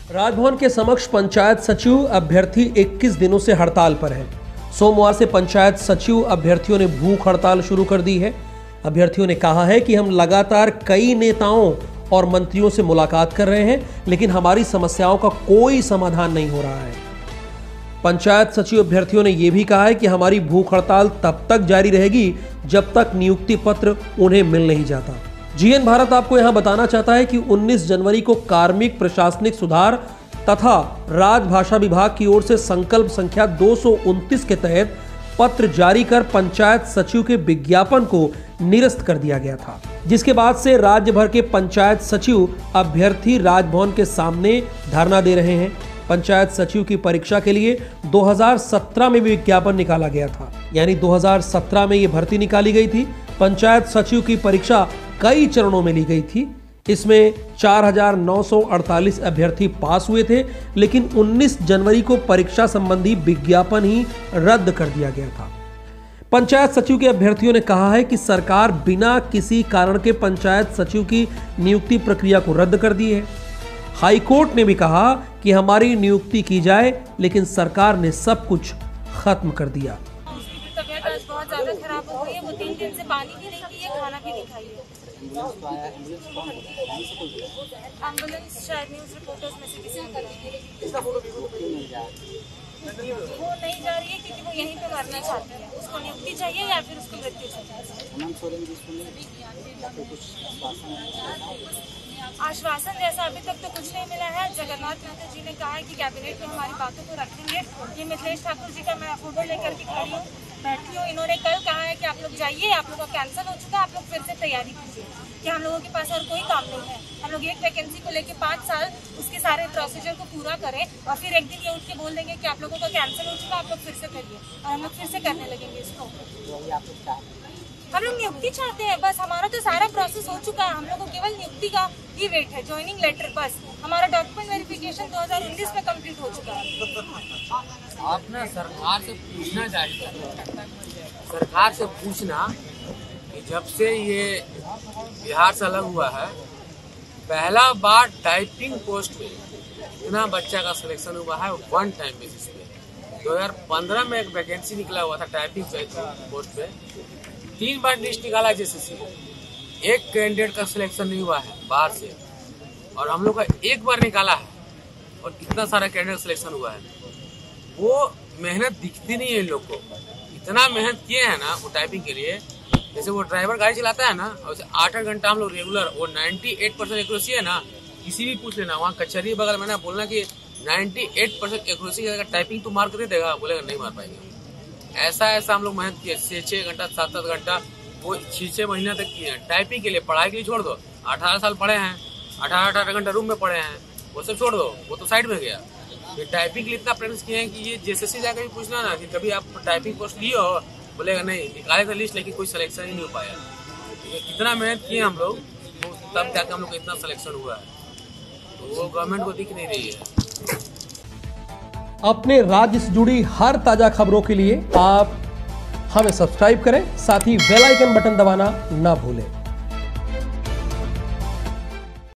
राजभवन के समक्ष पंचायत सचिव अभ्यर्थी 21 दिनों से हड़ताल पर हैं। सोमवार से पंचायत सचिव अभ्यर्थियों ने भूख हड़ताल शुरू कर दी है। अभ्यर्थियों ने कहा है कि हम लगातार कई नेताओं और मंत्रियों से मुलाकात कर रहे हैं, लेकिन हमारी समस्याओं का कोई समाधान नहीं हो रहा है। पंचायत सचिव अभ्यर्थियों ने यह भी कहा है कि हमारी भूख हड़ताल तब तक जारी रहेगी जब तक नियुक्ति पत्र उन्हें मिल नहीं जाता। जीएन भारत आपको यहां बताना चाहता है कि 19 जनवरी को कार्मिक प्रशासनिक सुधार तथा राजभाषा विभाग की ओर से संकल्प संख्या 229 के तहत पत्र जारी कर पंचायत सचिव के विज्ञापन को निरस्त कर दिया गया था, जिसके बाद से राज्य भर के पंचायत सचिव अभ्यर्थी राजभवन के सामने धरना दे रहे हैं। पंचायत सचिव की परीक्षा के लिए 2017 में भी विज्ञापन निकाला गया था, यानी 2017 में यह भर्ती निकाली गई थी। पंचायत सचिव की परीक्षा कई चरणों में ली गई थी। इसमें 4,948 अभ्यर्थी पास हुए थे, लेकिन 19 जनवरी को परीक्षा संबंधी विज्ञापन ही रद्द कर दिया गया था। पंचायत सचिव के अभ्यर्थियों ने कहा है कि सरकार बिना किसी कारण के पंचायत सचिव की नियुक्ति प्रक्रिया को रद्द कर दी है। हाईकोर्ट ने भी कहा कि हमारी नियुक्ति की जाए, लेकिन सरकार ने सब कुछ खत्म कर दिया। तबीयत आज बहुत ज्यादा खराब हो गई है। वो 3 दिन से पानी भी नहीं पिए, खाना भी नहीं खाई है। एम्बुलेंस शायद न्यूज रिपोर्टर्स में से किसी ने वो नहीं जा रही है क्योंकि वो यहीं पे मरना चाहती है। उसको नियुक्ति चाहिए या फिर उसको मृत्यु चाहिए। आश्वासन जैसा अभी तक तो कुछ नहीं मिला है। जगन्नाथ महतो जी ने कहा है कि कैबिनेट में हमारी बातों को रखेंगे। ये मिथिलेश ठाकुर जी का मैं फोटो लेकर के खड़ी हूँ, बैठी हूँ। इन्होंने कल कहा है कि आप लोग जाइए, आप लोगों का कैंसिल हो चुका है, आप लोग फिर से तैयारी कीजिए कि हम लोगों के पास और कोई काम नहीं है। हम लोग एक वैकेंसी को लेकर 5 साल उसके सारे प्रोसीजर को पूरा करें और फिर एक दिन ये उठ के बोल देंगे कि आप लोगों का कैंसिल हो चुका है, आप लोग फिर से करिए, और हम लोग फिर से करने लगेंगे इसको। हम लोग नियुक्ति चाहते हैं, बस हमारा तो सारा प्रोसेस हो चुका है। हम लोग को केवल नियुक्ति का ही वेट है, ज्वाइनिंग लेटर। बस हमारा डॉक्यूमेंट वेरिफिकेशन 2019 में कंप्लीट हो चुका है। आप ना सरकार से पूछना चाहिए, सरकार से पूछना कि जब से ये बिहार से अलग हुआ है, पहला बार टाइपिंग पोस्ट में इतना बच्चा का सिलेक्शन हुआ है वन टाइम बेसिस पे। 2015 में एक वैकेंसी निकला हुआ था टाइपिंग पोस्ट पे, 3 बार लिस्ट निकाला जेसीसी, एक कैंडिडेट का सिलेक्शन नहीं हुआ है बाहर से, और हम लोग का एक बार निकाला है और कितना सारा कैंडिडेट सिलेक्शन हुआ है। वो मेहनत दिखती नहीं है इन लोग को। इतना मेहनत किए हैं ना वो टाइपिंग के लिए। जैसे वो ड्राइवर गाड़ी चलाता है ना, और 8-8 घंटा हम लोग रेगुलर, वो 98% एक्यूरेसी है ना। किसी भी पूछ लेना, वहाँ कचहरी बगल में ना बोलना कि 98% एक्यूरेसी अगर टाइपिंग तो मार कर दे देगा, बोलेगा नहीं मार पाएंगे। ऐसा हम लोग मेहनत किए, 6-6 घंटा 7-7 घंटा, वो 6-6 महीना तक किए हैं टाइपिंग के लिए। पढ़ाई के लिए छोड़ दो, 18 साल पढ़े हैं, 18-18 घंटा रूम में पढ़े हैं, वो सब छोड़ दो, वो तो साइड में गया। ये टाइपिंग के लिए इतना प्रैक्टिस किए हैं कि ये जेसीसी जाकर भी पूछना ना कि कभी आप टाइपिंग कोर्स लिए हो, बोलेगा नहीं, निकाले था लिस्ट लेकिन कोई सिलेक्शन ही नहीं हो पाया। इतना मेहनत किए हम लोग, तब जाकर हम लोग को इतना सिलेक्शन हुआ है, तो वो गवर्नमेंट को दिख नहीं रही है। अपने राज्य से जुड़ी हर ताजा खबरों के लिए आप हमें सब्सक्राइब करें, साथ ही बेल आइकन बटन दबाना ना भूलें।